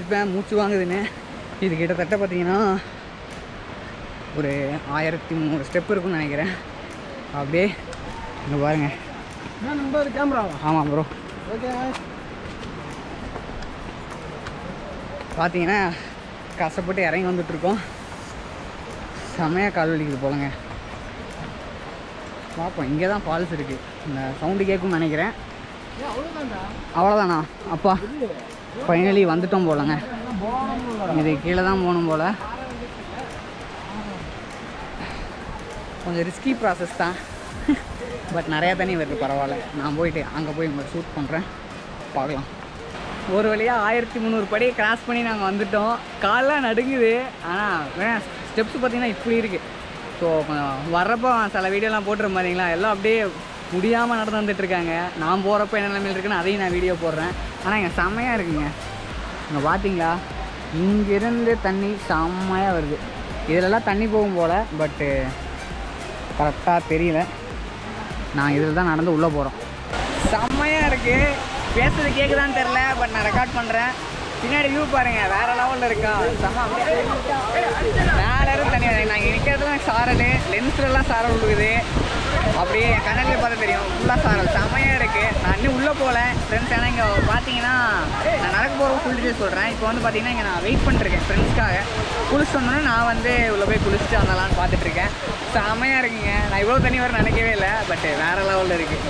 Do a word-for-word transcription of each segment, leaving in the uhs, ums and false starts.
குதிப்பேன் மூச்சு வாங்குதுன்னு. இது கிட்டத்தட்ட பார்த்தீங்கன்னா ஒரு ஆயிரத்தி முந்நூறு ஸ்டெப் இருக்குன்னு நினைக்கிறேன். அப்படியே இங்கே பாருங்க. கேமராவா? ஆமாம் ப்ரோ. ஓகே பார்த்தீங்கன்னா கஷ்டப்பட்டு இறங்கி வந்துட்டுருக்கோம். செமையாக கால் வலிக்குது போலங்க. பார்ப்போம். இங்கே தான் ஃபால்ஸ் இருக்குது. இந்த சவுண்டு கேட்கும்னு நினைக்கிறேன். அவ்வளோதானா? அப்பா ஃபைனலி வந்துட்டோம் போலங்க. இது கீழே தான் போகணும் போல். கொஞ்சம் ரிஸ்கி ப்ராசஸ் தான், பட் நிறையா தண்ணி வருது. பரவாயில்ல. நான் போயிட்டு அங்கே போய் உங்களை ஷூட் பண்ணுறேன், பார்க்கலாம். ஒரு வழியாக ஆயிரத்தி முந்நூறு படியை கிராஸ் பண்ணி நாங்கள் வந்துவிட்டோம். காலெலாம் நடுங்குது. ஆனால் வேணா ஸ்டெப்ஸ் பார்த்திங்கன்னா இப்படி இருக்குது. ஸோ வர்றப்போ சில வீடியோலாம் போட்டுரும் பார்த்தீங்களா, எல்லாம் அப்படியே முடியாமல் நடந்து வந்துட்டுருக்காங்க. நான் போகிறப்ப என்ன நிலைமையில் இருக்குன்னு அதையும் நான் வீடியோ போடுறேன். ஆனால் இங்கே செம்மையாக இருக்குங்க. இங்கே பார்த்தீங்களா, இங்கேருந்து தண்ணி செம்மையாக வருது. இதிலெல்லாம் தண்ணி போகும் போல், பட்டு கரெக்டாக தெரியல. நான் இதில் தான் நடந்து உள்ளே போகிறோம். செம்மையாக இருக்குது. பேசுறது கேட்குதான்னு தெரில, பட் நான் ரெக்கார்ட் பண்ணுறேன். பின்னாடி வியூ பாருங்கள், வேறு லெவலில் இருக்கா. செம்ம மேலே இருந்து தண்ணி. நாங்கள் நிற்கிறதுலாம் சாரல், லென்ஸ்லலாம் சாரல் விழுகுது. அப்படியே என் கண்ணாடியில் பார்த்தா தெரியும், ஃபுல்லாக சாரல். செம்மையாக இருக்குது. நான் இன்னும் உள்ளே போகல ஃப்ரெண்ட்ஸ். ஏன்னா இங்கே பார்த்தீங்கன்னா நான் நடக்க போகிற ஃபுல் டீட்டெயில் சொல்கிறேன். இப்போ வந்து பார்த்தீங்கன்னா இங்கே நான் வெயிட் பண்ணிருக்கேன் ஃப்ரெண்ட்ஸ்க்காக. குளிச்சு வந்தோன்னே நான் வந்து உள்ளே போய் குளிச்சுட்டு வந்தலான்னு பார்த்துட்ருக்கேன். செம்மையாக இருக்குங்க. நான் இவ்வளோ தண்ணி வர நினைக்கவே இல்லை, பட் வேறு லெவலில் இருக்குது.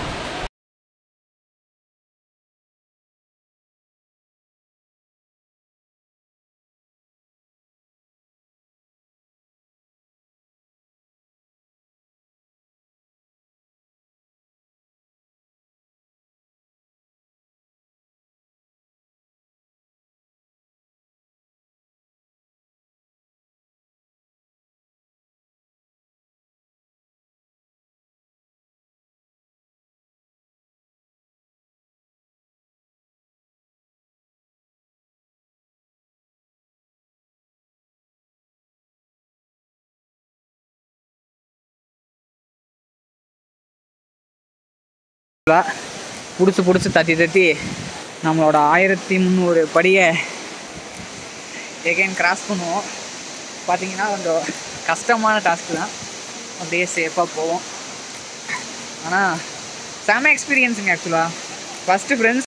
பிடிச்சி பிடிச்சி தட்டி தட்டி நம்மளோட ஆயிரத்தி முந்நூறு படியை எகைன் கிராஸ் பண்ணுவோம். பார்த்திங்கன்னா கொஞ்சம் கஷ்டமான டாஸ்க்கு தான். அப்படியே சேஃபாக போவோம். ஆனால் செம எக்ஸ்பீரியன்ஸுங்க. ஆக்சுவலாக ஃபஸ்ட்டு ஃப்ரெண்ட்ஸ்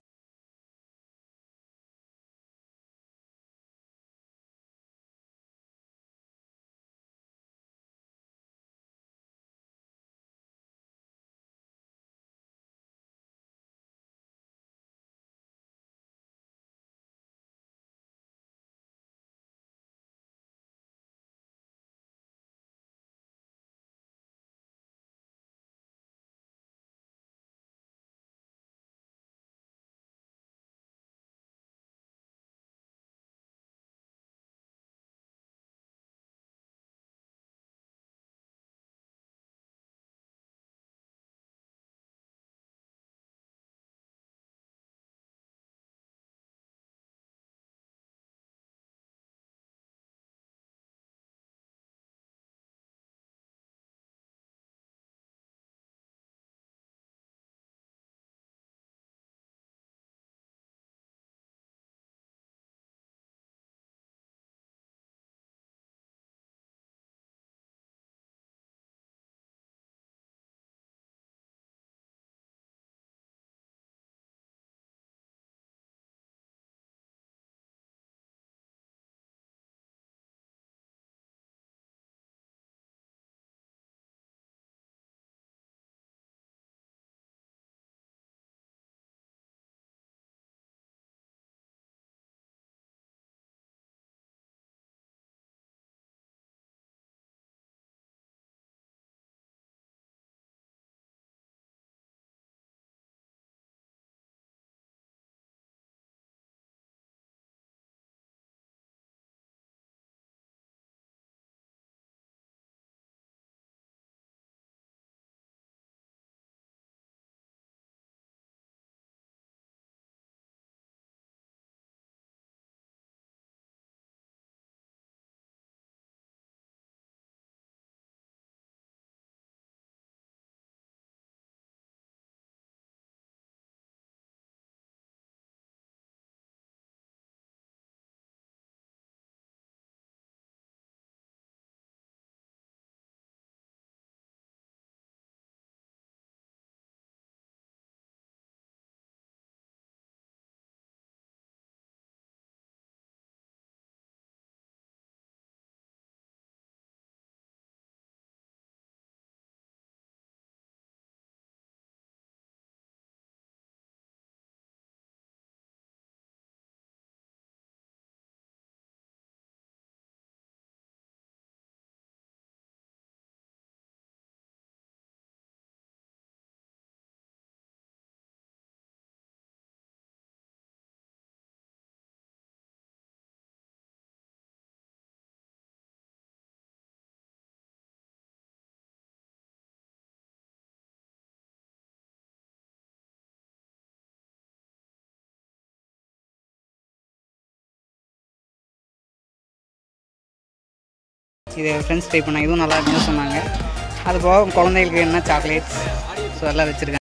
இது ஃப்ரெண்ட்ஸ் ட்ரை பண்ணாங்க, இதுவும் நல்லா இருக்குன்னு சொன்னாங்க. அது போக குழந்தைகளுக்கு என்ன சாக்லேட்ஸ் ஸோ எல்லாம் வச்சுருக்காங்க.